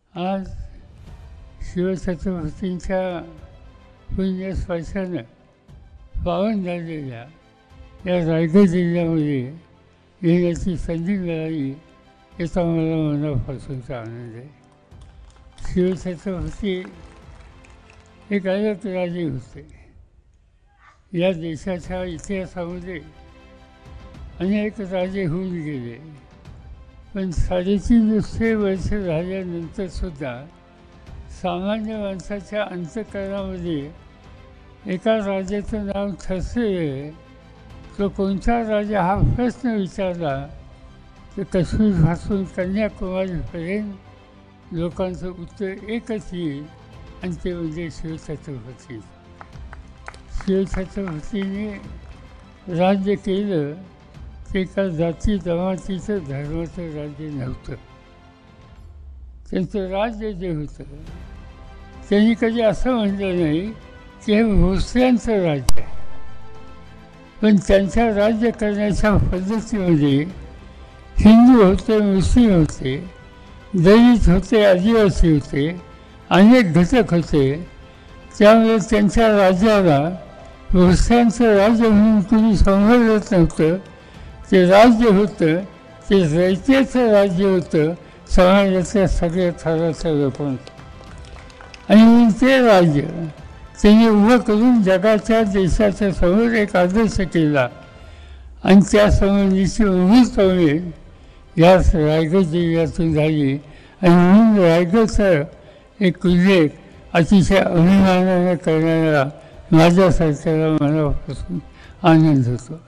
आज शिवछत्रपतींच्या पुण्यस्पर्शानं पावन झालेल्या या रायगड जिल्ह्यामध्ये येण्याची संधी मिळाली याचा मला मनापासूनचा आनंद आहे. शिवछत्रपती एक अलग राजे होते. या देशाच्या इतिहासामध्ये अनेक राजे होऊन गेले, पण 350 वर्ष झाल्यानंतरसुद्धा सामान्य माणसाच्या अंतःकरणामध्ये एका राजाचं नाव ठसलेलं. तो कोणता राजा हा प्रश्न विचारला तर काश्मीरपासून कन्याकुमारीपर्यंत लोकांचं उत्तर एकच येईल आणि ते म्हणजे शिवछत्रपती. शिवछत्रपतींनी राज्य केलं ते एका जाती जमातीचं धर्माचं राज्य नव्हतं. त्यांचं राज्य जे होतं त्यांनी कधी असं म्हटलं नाही की हे भोसल्यांचं राज्य आहे, पण त्यांच्या राज्य करण्याच्या पद्धतीमध्ये हिंदू होते, मुस्लिम होते, दलित होते, आदिवासी होते, अनेक घटक होते. त्यामुळे त्यांच्या राज्याला भोसल्यांचं राज्य म्हणून कुणी संभाळत नव्हतं. ते राज्य होतं ते रयतेचं राज्य होतं, समाजाच्या सगळ्या थराच्या लोकांचं. आणि म्हणून ते राज्य त्यांनी उभं करून जगाच्या देशाच्या समोर एक आदर्श केला आणि त्यासंबंधीची उभीचपणे याच रायगड जिल्ह्यातून झाली. आणि म्हणून रायगडचा एक उल्लेख अतिशय अभिमानाने करणारा माझ्यासारख्याला मनापासून आनंद होतो.